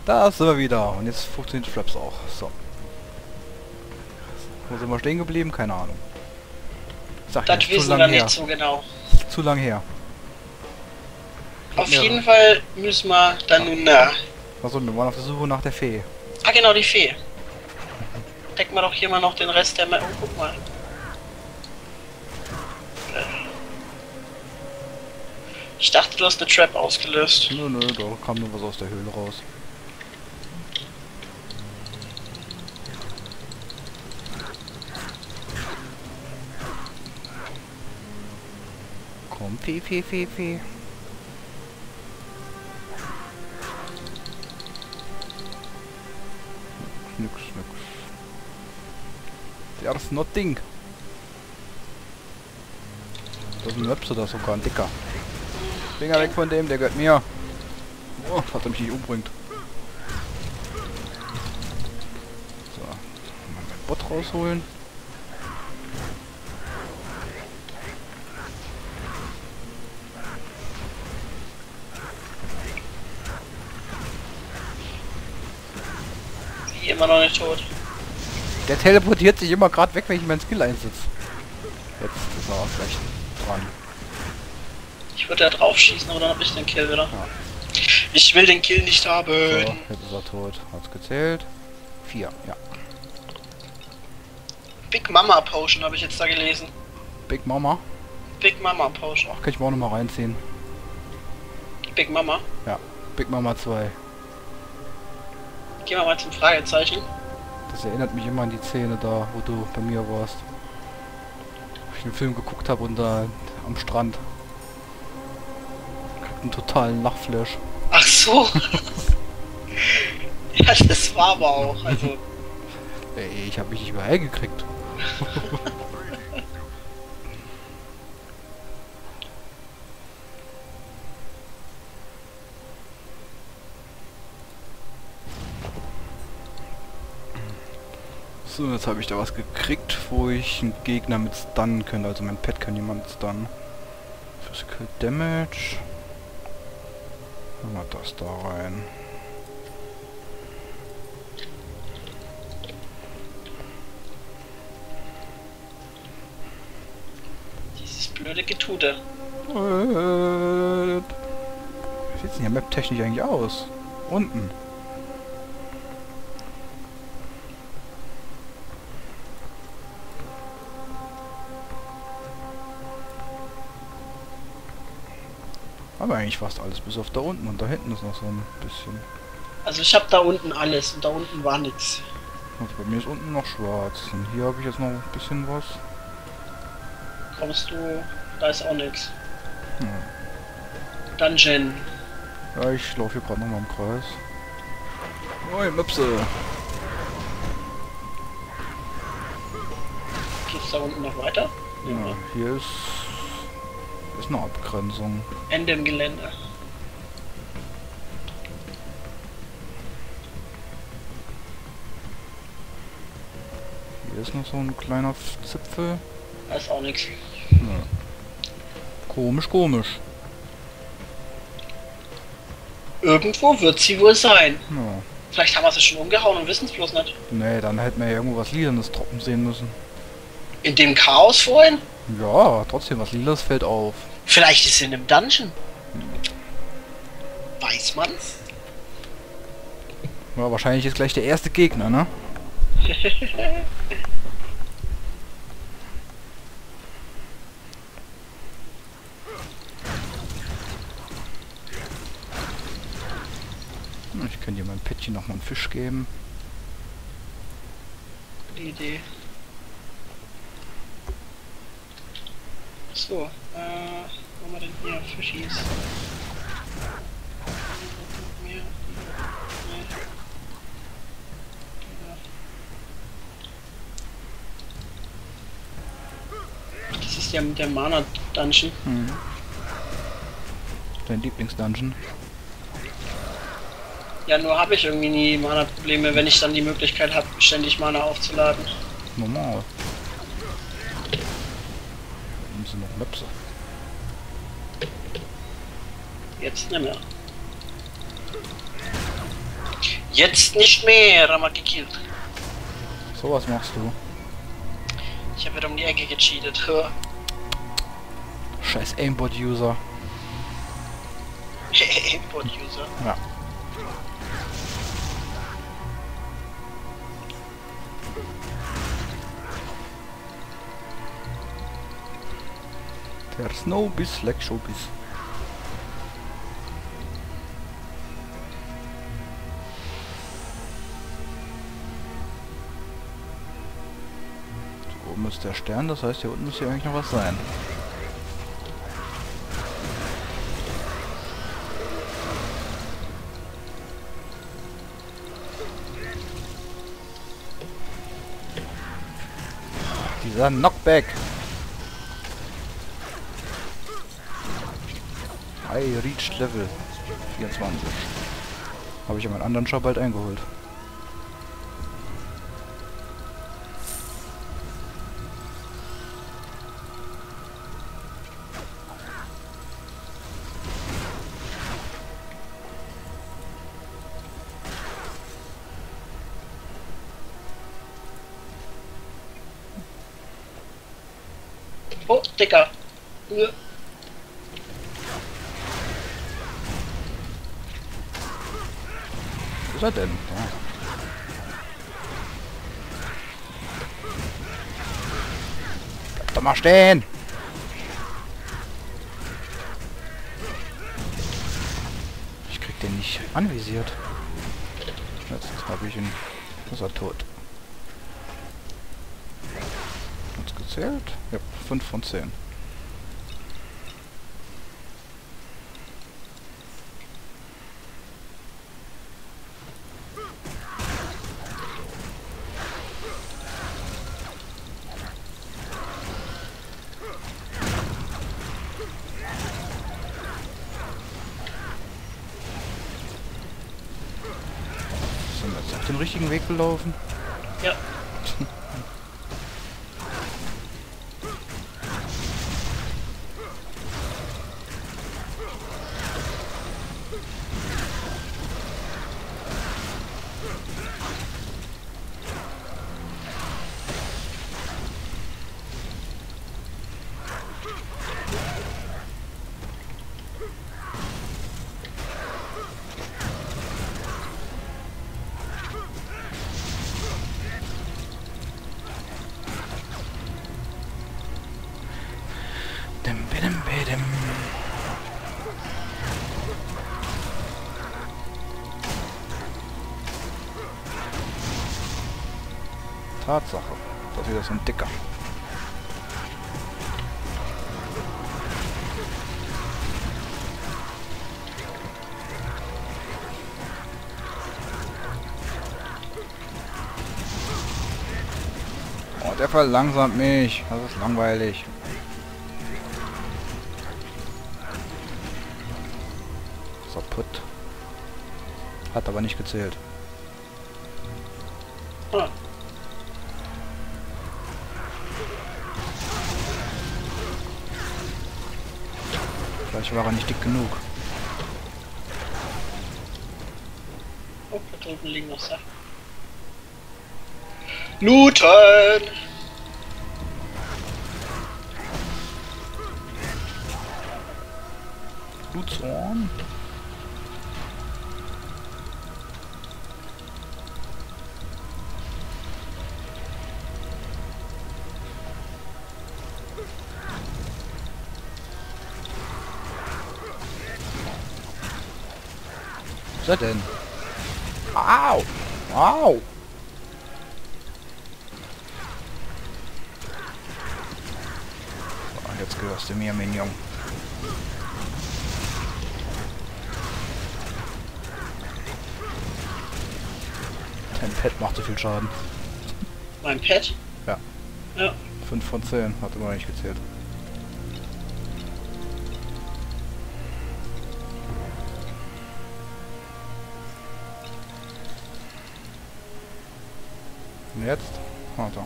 Da sind wir wieder. Und jetzt funktioniert Flaps auch. So. Wo sind wir stehen geblieben? Keine Ahnung. Sag ja, Das zu wissen lang wir her. nicht so genau. Zu lang her. Auf jeden Fall müssen wir dann nun nach. Achso, wir waren auf der Suche nach der Fee. Ah genau, die Fee. Decken wir doch hier mal noch den Rest der Map. Oh, guck mal. Ich dachte, du hast eine Trap ausgelöst. Nö, da kam nur was aus der Höhle raus. Komm, Fee. Nix. There's nothing. Das ist ein Möpse, das sogar ein dicker. Finger weg von dem, der gehört mir. Oh, hat er mich nicht umbringt. So, mal mein Bot rausholen. Die immer noch nicht tot. Der teleportiert sich immer gerade weg, wenn ich meinen Skill einsetze. Jetzt ist er auch gleich dran. Ich würde da drauf schießen, aber dann hab ich den Kill wieder. Ja. Ich will den Kill nicht haben. So, jetzt ist er tot. Hat's gezählt. 4, ja. Big Mama Potion habe ich jetzt da gelesen. Big Mama. Big Mama Potion. Ach, kann ich mir auch noch mal reinziehen. Big Mama. Ja, Big Mama 2. Gehen wir mal zum Fragezeichen. Das erinnert mich immer an die Szene da, wo du bei mir warst. Wo ich den Film geguckt habe und da am Strand. Kriegt einen totalen Lachflash. Ach so. Ja, das war aber auch. Also, Ey, ich habe mich nicht mehr hergekriegt. So, jetzt habe ich da was gekriegt, wo ich einen Gegner mit stunnen könnte. Also mein Pet kann jemand stunnen. Physical Damage. Machen wir das da rein. dieses blöde Getute. Wie sieht denn hier map-technisch eigentlich aus? Unten. Aber eigentlich fast alles, bis auf da unten und da hinten ist noch so ein bisschen. Also ich habe da unten alles und da unten war nichts. Also bei mir ist unten noch schwarz und hier habe ich jetzt noch ein bisschen was. Kommst du, da ist auch nichts. Ja, Dungeon. ja ich laufe hier gerade nochmal im Kreis. Oi, Möpse! Geht's da unten noch weiter? Ja, hier ist eine Abgrenzung. Ende im Gelände. Hier ist noch so ein kleiner Zipfel. Da ist auch nichts. Ja. Komisch. Irgendwo wird sie wohl sein. Ja. Vielleicht haben wir sie schon umgehauen und wissen es bloß nicht. Nee, dann hätten wir ja irgendwo was Lilanes trocken sehen müssen. In dem Chaos vorhin? Ja, trotzdem, was Lilas fällt auf. Vielleicht ist sie in einem Dungeon. Weiß man's? Ja, wahrscheinlich ist gleich der erste Gegner, ne? Ich könnte dir mein Päckchen noch mal einen Fisch geben. Gute Idee. So, wo haben wir denn hier? Fischis. Hier. Das ist ja mit der Mana-Dungeon. Dein Lieblingsdungeon. Ja, nur habe ich irgendwie nie Mana-Probleme, wenn ich dann die Möglichkeit habe, ständig Mana aufzuladen. Normal. Dann sind noch Möpse. Jetzt nicht mehr. Jetzt nicht mehr, haben wir gekillt. So was machst du. Ich habe wieder um die Ecke gecheatet. Hör. Scheiß Aimbot-User. Bot-User. Ja. Der Snowbiss leckt Showbiz. So, oben ist der Stern, das heißt hier unten muss hier eigentlich noch was sein. Dieser Knockback. I reached Level 24. Habe ich ja meinen anderen Shop bald eingeholt. Oh, Dicker. Ja. Wo ist er denn? Ja. Bleib doch mal stehen! Ich krieg den nicht anvisiert. Jetzt habe ich ihn. Ist er tot. Hat's gezählt? Ja, 5 von 10. Sind wir jetzt auf den richtigen Weg gelaufen? Ja. Tatsache. Das ist wieder so ein Dicker. Oh, der verlangsamt mich. Das ist langweilig. Kaputt. Hat aber nicht gezählt. Ah. Vielleicht war er nicht dick genug. Oh, da drüben liegen noch Sachen. Looten! Blutzorn. Was ist er denn? Au! Au! So, jetzt gehörst du mir, Minion. Dein Pet macht so viel Schaden. Mein Pet? Ja. Ja. 5 von 10, hat immer nicht gezählt. Und jetzt? Warte.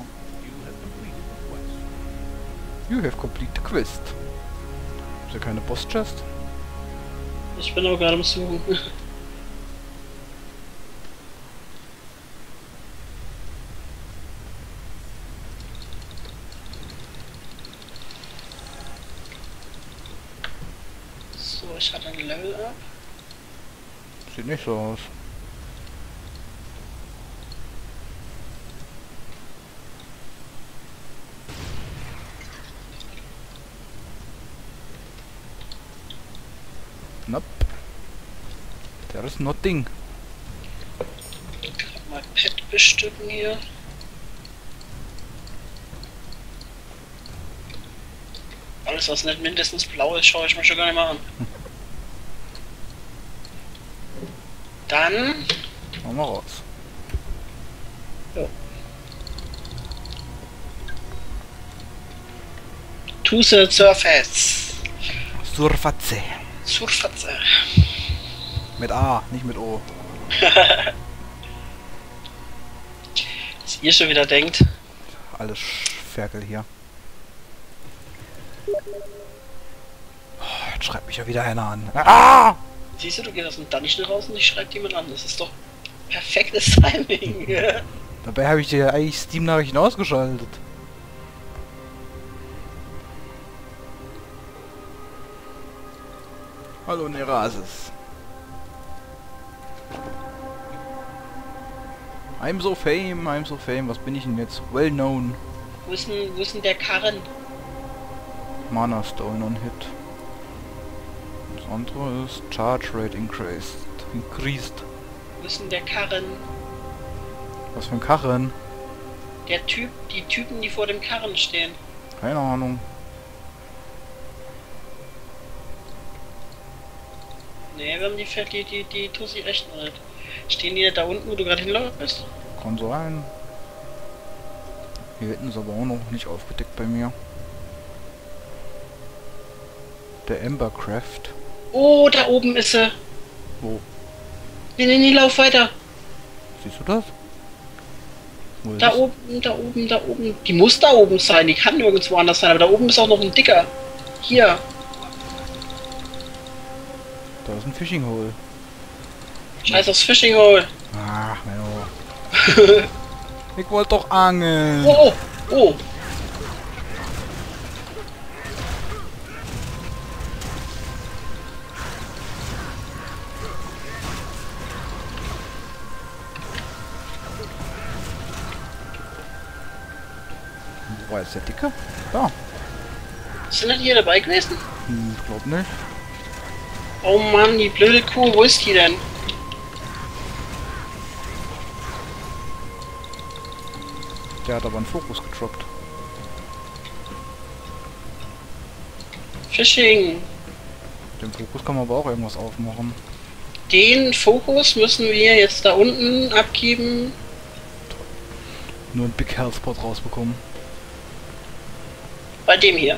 You have completed the quest. Ist ja keine Boss-Chest? Ich bin auch gerade am Suchen. ich hatte ein Level up. Sieht nicht so aus. Nope. Der ist nothing. Mal Pet bestücken hier. Alles was nicht mindestens blau ist, schaue ich mir schon gar nicht mal an. Dann... Machen wir raus. Jo. To the surface. Surfatze. Surface. Mit A, nicht mit O. Was ihr schon wieder denkt. Alles Ferkel hier. Oh, jetzt schreibt mich ja wieder einer an. Ah! Siehst du, du gehst aus dem Dungeon raus und dich schreibt jemand an. Das ist doch perfektes Timing. Dabei habe ich dir eigentlich Steam-Nachrichten ausgeschaltet. Hallo Nerasis. I'm so fame. Was bin ich denn jetzt? Well known. Wo ist denn der Karren? Mana Stone on Hit. Das andere ist Charge Rate Increased. Wo ist denn der Karren? Was für ein Karren? Der Typ, die Typen, die vor dem Karren stehen. Keine Ahnung. Nee, wir haben die Tussi echt noch nicht. Stehen die da unten, wo du gerade hinläufst? Kann sein. Hier hinten ist aber auch noch nicht aufgedeckt bei mir. Der Embercraft. Oh, da oben ist sie. Wo? Nee, lauf weiter. Siehst du das? Wo ist Da es? oben, da oben. Die muss da oben sein, die kann nirgendwo anders sein, aber da oben ist auch noch ein dicker. Hier. Da ist ein Fishing Hole. Scheiß aufs Fishing Hole. Ach, Menno. Ich wollte doch angeln. Oh. Wo war jetzt der Dicke? Da. Sind nicht hier dabei gewesen? Ich glaub nicht. Oh Mann, die blöde Kuh, wo ist die denn? Der hat aber einen Fokus getroppt. Fishing. Dem Fokus kann man aber auch irgendwas aufmachen. Den Fokus müssen wir jetzt da unten abgeben. Nur einen Big Health Pot rausbekommen. Bei dem hier.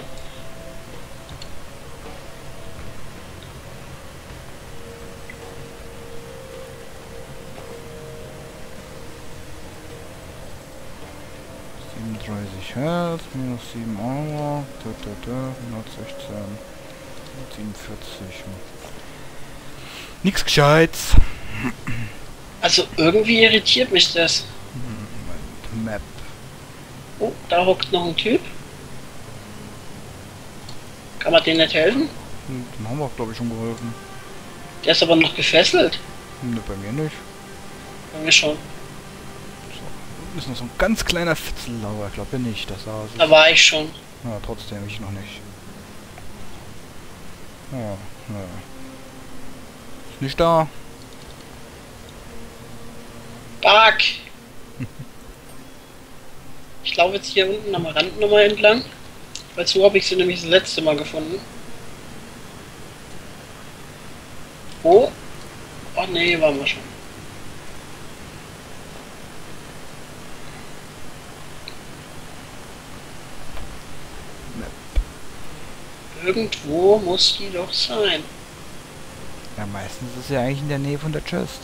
Health, minus 7 Armor, 116, 147. Nix Gescheites. Also irgendwie irritiert mich das. Map. Oh, da hockt noch ein Typ. Kann man denen nicht helfen? Dem haben wir glaube ich schon geholfen. Der ist aber noch gefesselt. Ne, bei mir nicht. Bei mir schon. Ist noch so ein ganz kleiner Fitzel, aber ich glaube nicht, dass da ist. Da war ich schon. Ja, trotzdem ich noch nicht. Ja. Ist nicht da. Bug! Ich laufe jetzt hier unten am Rand nochmal entlang. Weil so habe ich sie nämlich das letzte Mal gefunden. Oh? Oh nee, waren wir schon. Irgendwo muss die doch sein. Ja, meistens ist sie ja eigentlich in der Nähe von der Chest.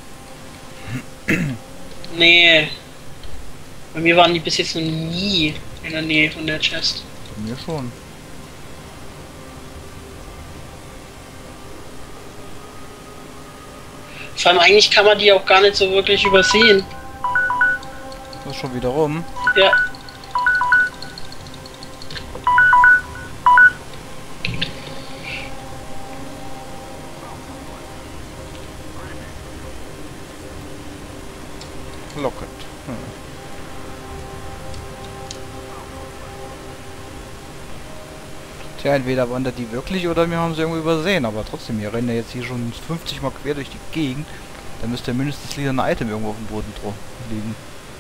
Nee. Bei mir waren die bis jetzt noch nie in der Nähe von der Chest. Bei mir schon. Vor allem eigentlich kann man die auch gar nicht so wirklich übersehen. Das ist schon wieder rum. Ja. Locket. Hm. Tja, entweder wandert die wirklich oder wir haben sie irgendwo übersehen, aber trotzdem, wir rennen ja jetzt hier schon 50 Mal quer durch die Gegend. Da müsste ja mindestens wieder ein Item irgendwo auf dem Boden liegen.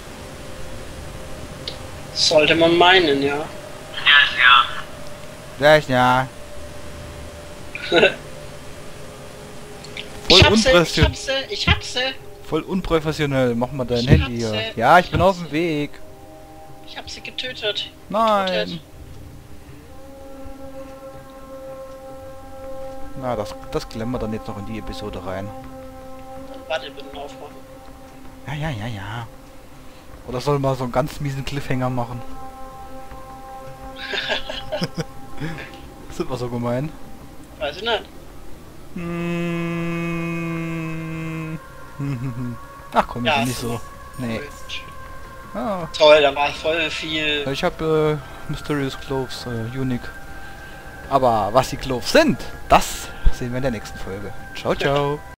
Sollte man meinen, ja. Ja, ja. Voll unprofessionell. Ich hab sie. Voll unprofessionell. Mach mal dein Ich Handy hab hier. sie. Ja, ich bin auf dem Weg. Ich hab sie getötet. Nein. Na, das klemmen wir dann jetzt noch in die Episode rein. Dann warte mit dem Aufräumen. Ja. Oder soll man so einen ganz miesen Cliffhanger machen? Sind wir so gemein? Weiß ich nicht. Ach komm, Ja, ja, nicht so. Nee. Ah, Toll, da war voll viel. ich habe Mysterious Cloves, Unique. Aber was die Cloves sind, das sehen wir in der nächsten Folge. Ciao, ciao.